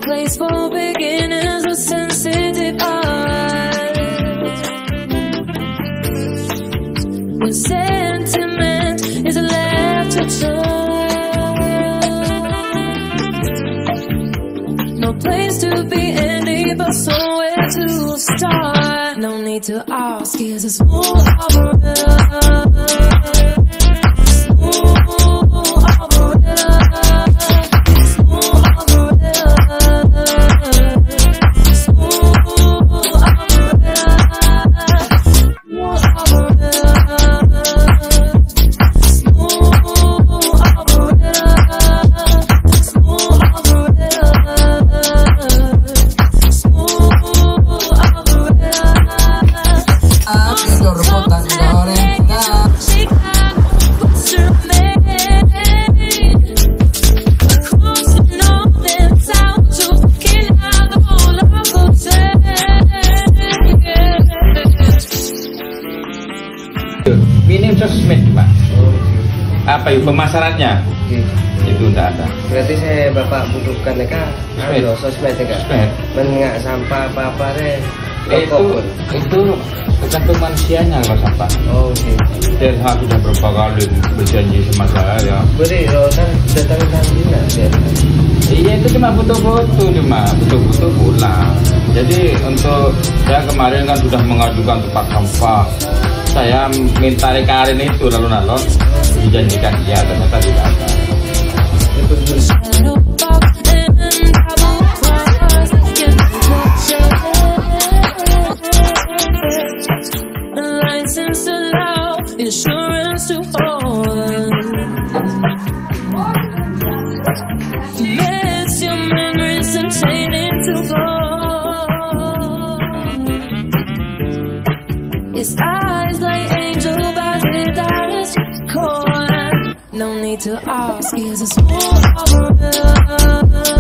place for beginners with sensitive eyes. When sentiment is left to turn, no place to be ending, but somewhere to start. No need to ask, is a small opera. Minim sosmed, Pak. Apa itu pemasarannya? Itu tidak ada. Berarti saya bapak butuhkan ya sosmed ya kak. Menengah sampah apa deh. Itu tergantung manusianya kalau sampah. Oh oke. Dan sudah berapa kali berjanji sama saya ya. Beri kan datang tandinya. Iya itu cuma foto-foto pulang. Jadi untuk saya kemarin kan sudah mengajukan tempat sampah. Saya minta rekarin itu lalu dijanjikan iya, ternyata tidak ada. His eyes like angel bats without his core. No need to ask, is a small opera.